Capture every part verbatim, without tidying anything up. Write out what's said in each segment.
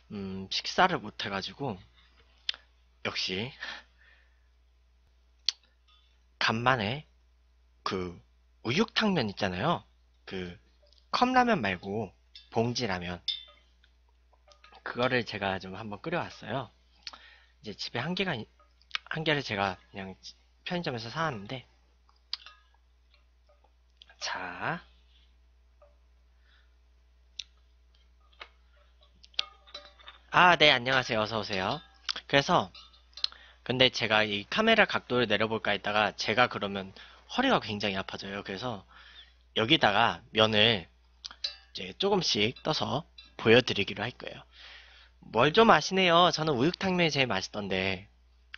음, 식사를 못 해가지고, 역시, 간만에, 그, 우육탕면 있잖아요. 그, 컵라면 말고, 봉지라면. 그거를 제가 좀 한번 끓여왔어요. 이제 집에 한 개가, 있- 한 개를 제가 그냥 편의점에서 사왔는데, 자, 아, 네, 안녕하세요. 어서오세요. 그래서, 근데 제가 이 카메라 각도를 내려볼까 했다가, 제가 그러면 허리가 굉장히 아파져요. 그래서, 여기다가 면을 이제 조금씩 떠서 보여드리기로 할 거예요. 뭘 좀 아시네요. 저는 우육탕면이 제일 맛있던데.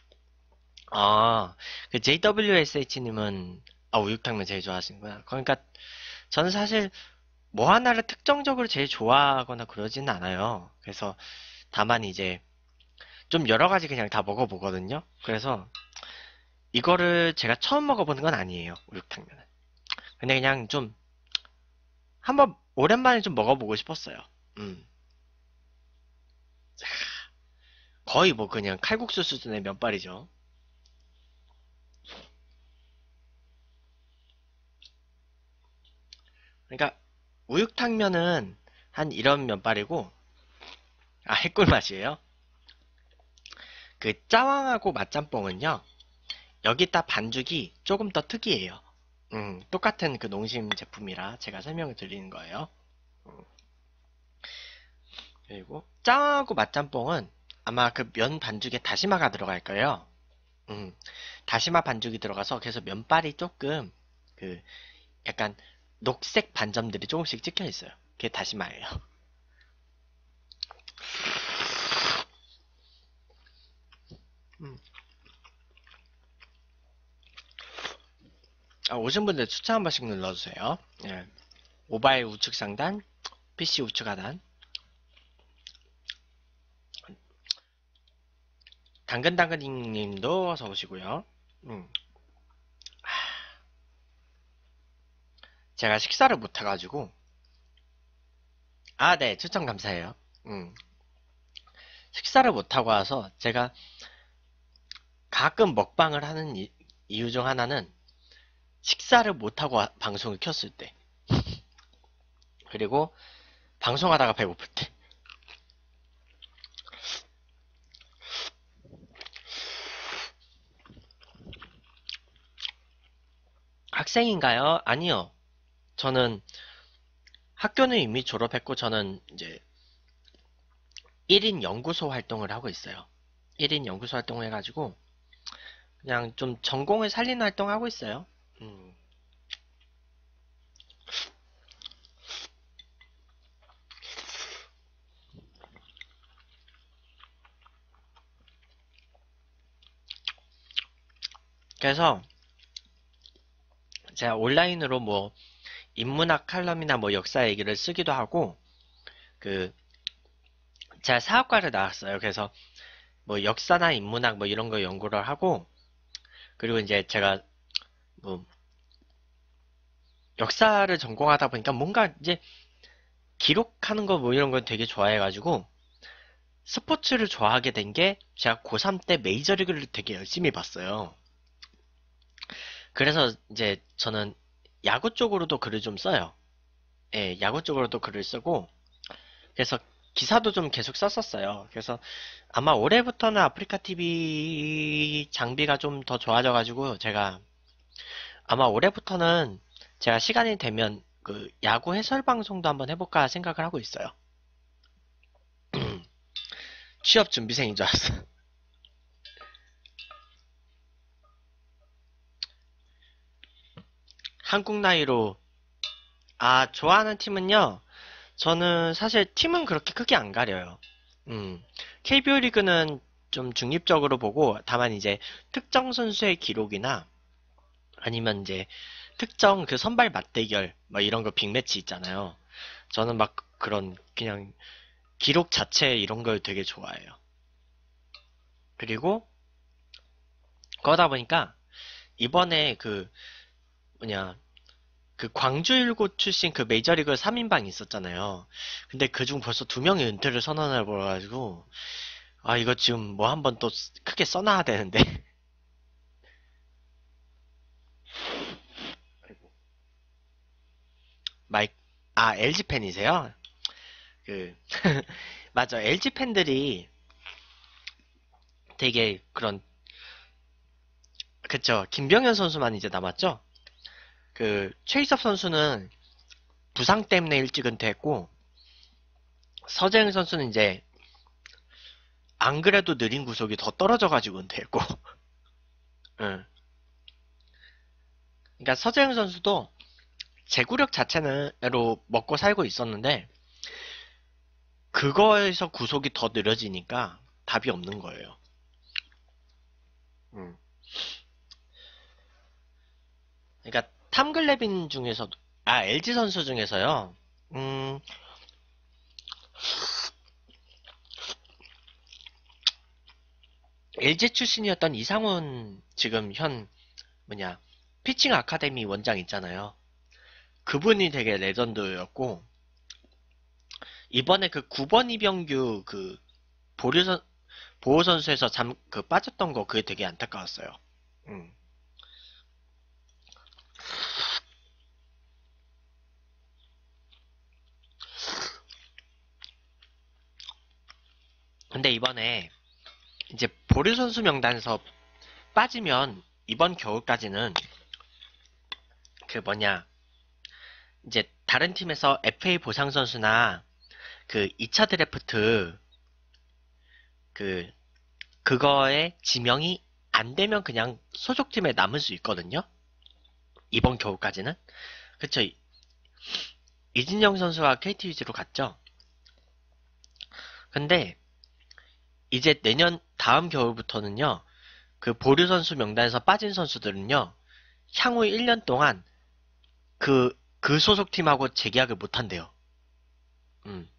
아, 그 제이더블유에스에이치님은 아, 우육탕면 제일 좋아하시는구나. 그러니까 저는 사실 뭐 하나를 특정적으로 제일 좋아하거나 그러지는 않아요. 그래서 다만 이제 좀 여러 가지 그냥 다 먹어보거든요. 그래서 이거를 제가 처음 먹어보는 건 아니에요. 우육탕면은. 근데 그냥 좀 한번 오랜만에 좀 먹어보고 싶었어요. 음. 거의 뭐 그냥 칼국수 수준의 면발이죠. 그러니까 우육탕면은 한 이런 면발이고 아 해꿀 맛이에요. 그 짜왕하고 맛짬뽕은요 여기다 반죽이 조금 더 특이해요. 음, 똑같은 그 농심 제품이라 제가 설명을 드리는 거예요. 음, 그리고 짜왕하고 맛짬뽕은 아마 그 면 반죽에 다시마가 들어갈 거예요. 음, 다시마 반죽이 들어가서 그래서 면발이 조금 그 약간 녹색 반점들이 조금씩 찍혀 있어요. 그게 다시마예요. 음. 아, 오신 분들 추천 한 번씩 눌러주세요. 예. 모바일 우측 상단, 피씨 우측 하단. 당근당근님도 어서 오시고요. 음. 제가 식사를 못 해가지고. 아, 네, 추천 감사해요. 음. 식사를 못 하고 와서 제가 가끔 먹방을 하는 이, 이유 중 하나는 식사를 못 하고 와- 방송을 켰을 때. 그리고 방송하다가 배고플 때. 학생인가요? 아니요. 저는 학교는 이미 졸업했고 저는 이제 일 인 연구소 활동을 하고 있어요. 일 인 연구소 활동을 해가지고 그냥 좀 전공을 살리는 활동 하고 있어요. 음. 그래서 제가 온라인으로 뭐 인문학 칼럼이나 뭐 역사 얘기를 쓰기도 하고 그 제가 사학과를 나왔어요. 그래서 뭐 역사나 인문학 뭐 이런 거 연구를 하고 그리고 이제 제가 뭐 역사를 전공하다 보니까 뭔가 이제 기록하는 거 뭐 이런 거 되게 좋아해가지고 스포츠를 좋아하게 된 게 제가 고삼 때 메이저리그를 되게 열심히 봤어요. 그래서 이제 저는 야구 쪽으로도 글을 좀 써요. 예, 야구 쪽으로도 글을 쓰고 그래서 기사도 좀 계속 썼었어요. 그래서 아마 올해부터는 아프리카 티비 장비가 좀 더 좋아져가지고 제가 아마 올해부터는 제가 시간이 되면 그 야구 해설 방송도 한번 해볼까 생각을 하고 있어요. 취업 준비생인 줄 알았어. 한국 나이로 아 좋아하는 팀은요. 저는 사실 팀은 그렇게 크게 안 가려요. 음, 케이비오 리그는 좀 중립적으로 보고 다만 이제 특정 선수의 기록이나 아니면 이제 특정 그 선발 맞대결 뭐 이런 거 빅매치 있잖아요. 저는 막 그런 그냥 기록 자체 이런 걸 되게 좋아해요. 그리고 그러다 보니까 이번에 그 뭐냐 그 광주 일고 출신 그 메이저리그 삼 인방이 있었잖아요. 근데 그중 벌써 두 명이 은퇴를 선언해 버려가지고 아 이거 지금 뭐 한번 또 크게 써놔야 되는데. 마이 아 엘지 팬이세요? 그 맞아, 엘지 팬들이 되게 그런, 그쵸, 김병현 선수만 이제 남았죠. 그 최희섭 선수는 부상 때문에 일찍 은퇴했고, 서재영 선수는 이제 안 그래도 느린 구속이 더 떨어져가지고 은퇴했고. 응. 그러니까 서재영 선수도 제구력 자체로 먹고 살고 있었는데 그거에서 구속이 더 느려지니까 답이 없는 거예요. 음. 그러니까 탐글래빈 중에서도, 아 엘지 선수 중에서요. 음, 엘지 출신이었던 이상훈 지금 현 뭐냐 피칭 아카데미 원장 있잖아요. 그분이 되게 레전드였고, 이번에 그 구 번 이병규 그 보류선 보호 선수에서 잠 그 빠졌던 거 그게 되게 안타까웠어요. 음. 근데 이번에 이제 보류 선수 명단에서 빠지면 이번 겨울까지는 그 뭐냐 이제 다른 팀에서 에프에이 보상 선수나 그 이 차 드래프트 그 그거에 지명이 안 되면 그냥 소속팀에 남을 수 있거든요. 이번 겨울까지는. 그쵸. 이진영 선수가 케이티 위즈로 갔죠. 근데 이제 내년 다음 겨울부터는요. 그 보류 선수 명단에서 빠진 선수들은요. 향후 일 년 동안 그, 그 소속팀하고 재계약을 못 한대요. 음.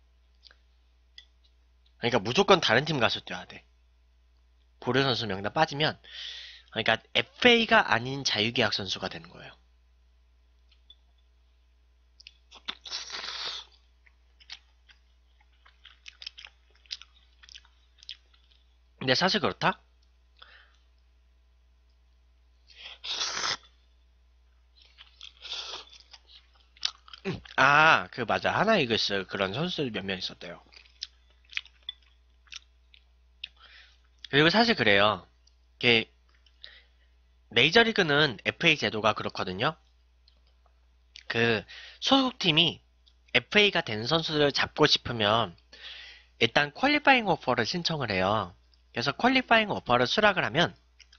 그러니까 무조건 다른 팀 가서 뛰어야 돼. 보류 선수 명단 빠지면, 그러니까 에프에이가 아닌 자유계약 선수가 되는 거예요. 근데 사실 그렇다? 음, 아, 그 맞아. 하나 이글스 그런 선수들이 몇 명 있었대요. 그리고 사실 그래요. 이게 메이저리그는 에프에이 제도가 그렇거든요. 그 소속팀이 에프에이가 된 선수들을 잡고 싶으면 일단 퀄리파잉 오퍼를 신청을 해요. 그래서 퀄리파잉 오퍼를 수락을 하면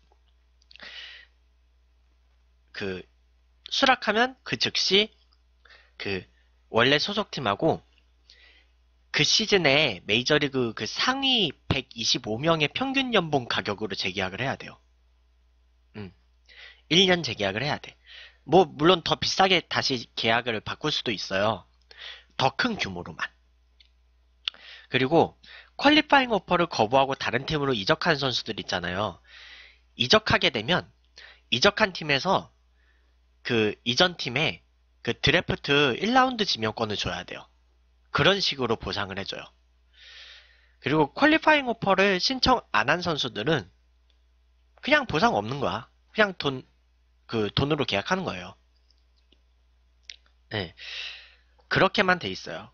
그 수락하면 그 즉시 그 원래 소속팀하고 그 시즌에 메이저리그 그 상위 백이십오 명의 평균 연봉 가격으로 재계약을 해야 돼요. 음. 일 년 재계약을 해야 돼. 뭐 물론 더 비싸게 다시 계약을 바꿀 수도 있어요. 더 큰 규모로만. 그리고 퀄리파잉 오퍼를 거부하고 다른 팀으로 이적한 선수들 있잖아요. 이적하게 되면 이적한 팀에서 그 이전 팀에 그 드래프트 일 라운드 지명권을 줘야 돼요. 그런 식으로 보상을 해줘요. 그리고 퀄리파잉 오퍼를 신청 안 한 선수들은 그냥 보상 없는 거야. 그냥 돈, 그 돈으로 계약하는 거예요. 네. 그렇게만 돼 있어요.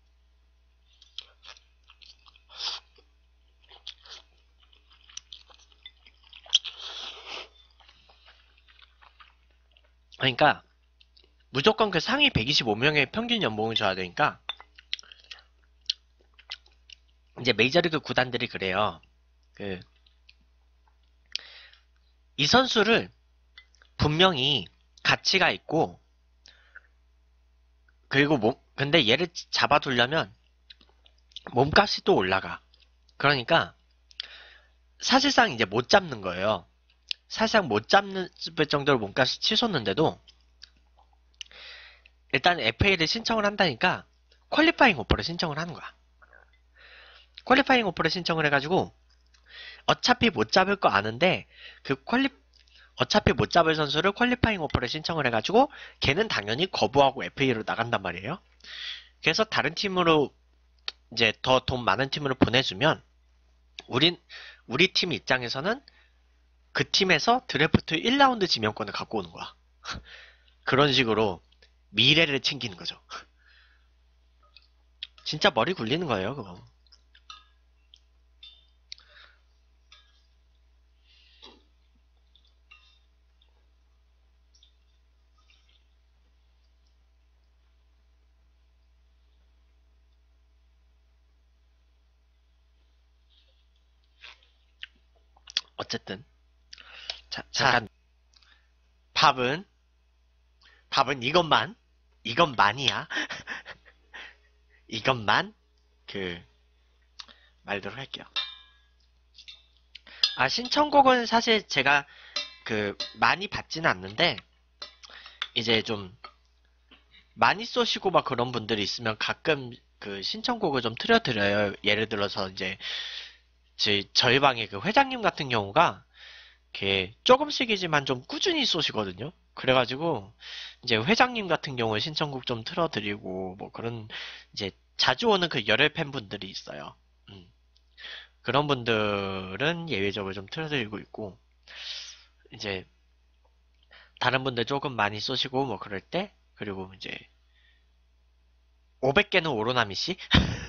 그러니까 무조건 그 상위 백이십오 명의 평균 연봉을 줘야 되니까 이제 메이저리그 구단들이 그래요. 그 이 선수를 분명히 가치가 있고 그리고 몸 근데 얘를 잡아두려면 몸값이 또 올라가. 그러니까 사실상 이제 못 잡는 거예요. 사실상 못 잡는 정도로 몸값이 치솟는데도 일단 에프에이를 신청을 한다니까 퀄리파잉 오퍼를 신청을 하는 거야. 퀄리파잉 오퍼를 신청을 해가지고 어차피 못 잡을 거 아는데 그 퀄리 어차피 못 잡을 선수를 퀄리파잉 오퍼를 신청을 해가지고 걔는 당연히 거부하고 에프에이로 나간단 말이에요. 그래서 다른 팀으로 이제 더 돈 많은 팀으로 보내주면 우린 우리 팀 입장에서는 그 팀에서 드래프트 일 라운드 지명권을 갖고 오는 거야. 그런 식으로 미래를 챙기는 거죠. 진짜 머리 굴리는 거예요, 그거. 어쨌든 자, 잠깐 답은 답은 이것만 이것만이야. 이것만 그 말도록 할게요. 아, 신청곡은 사실 제가 그 많이 받지는 않는데 이제 좀 많이 쏘시고 막 그런 분들이 있으면 가끔 그 신청곡을 좀 틀어드려요. 예를 들어서 이제 저희, 저희 방의 그 회장님 같은 경우가 이렇게 조금씩이지만 좀 꾸준히 쏘시거든요. 그래가지고 이제 회장님 같은 경우에 신청곡 좀 틀어드리고 뭐 그런 이제 자주 오는 그 열혈 팬분들이 있어요. 음. 그런 분들은 예외적으로 좀 틀어드리고 있고 이제 다른 분들 조금 많이 쏘시고 뭐 그럴 때 그리고 이제 오백 개는 오로나미 씨?